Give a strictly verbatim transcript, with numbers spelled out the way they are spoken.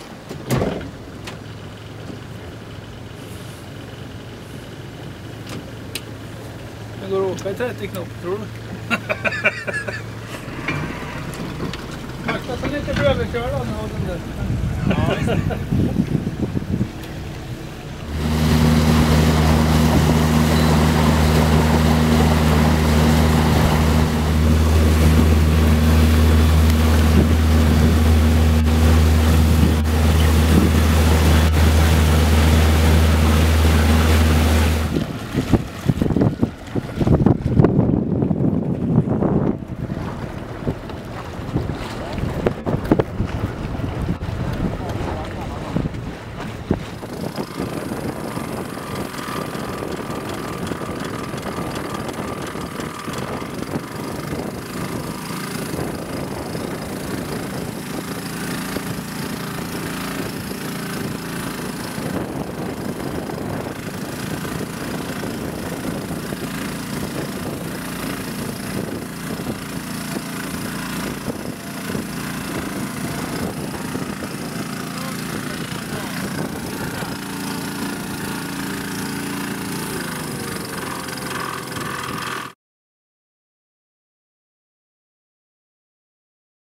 Det går att åka i trettio knop, tror du? Akta så lite blir överkörd av den där. Ja, visst.